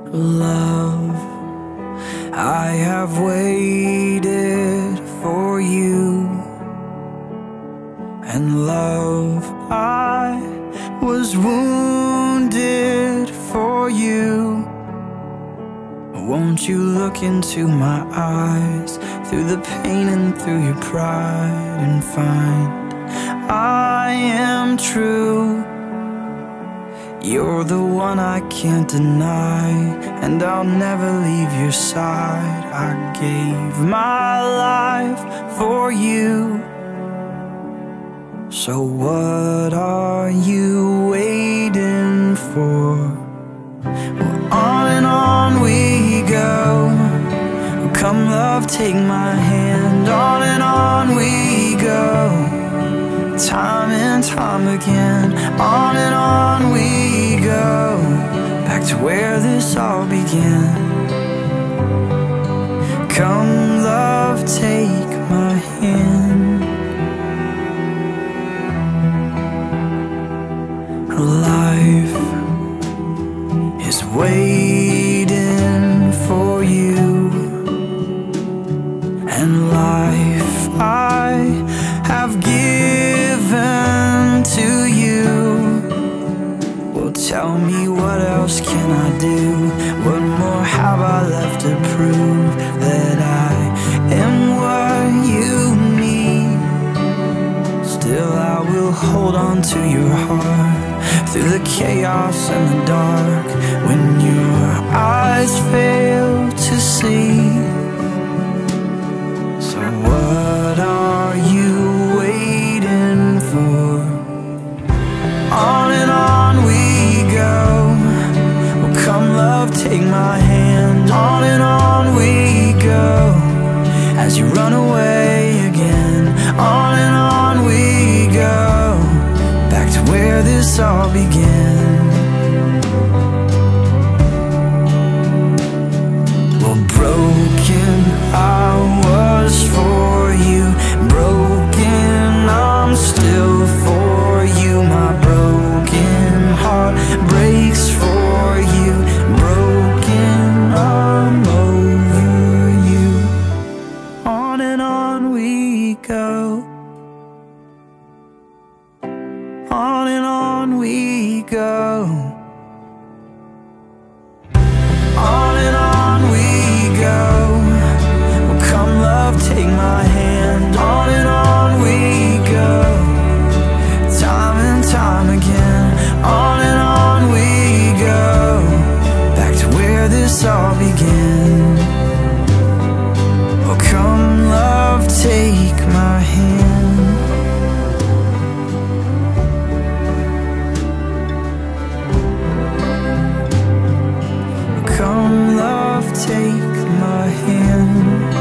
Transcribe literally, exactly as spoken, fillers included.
Love, I have waited for you, and love, I was wounded for you. Won't you look into my eyes, through the pain and through your pride, and find I am true. You're the one I can't deny, and I'll never leave your side. I gave my life for you. So what are you waiting for? Well, on and on we go. Come love, take my hand. On and on we go, time and time again. On and on we go, back to where this all began. Come love, take my hand. Life is waiting for you, and life I have given to you. Well, tell me, what else can I do? What more have I left to prove? That I am what you need. Still I will hold on to your heart, through the chaos and the dark, when your eyes fail to see. So what are you waiting for? On and on we go. Well, come love, take my hand. On and on we go, as you run away again. On and on we go, back to where this all began. Well, broken I was for you, broken I'm still for you. My broken heart breaks for you, broken I'm over you. On and on we go. On and on we go. On and on we go. Well, come love, take my hand. On and on we go, time and time again. On and on we go, back to where this all began. Well, come love, take my hand. Come love, take my hand.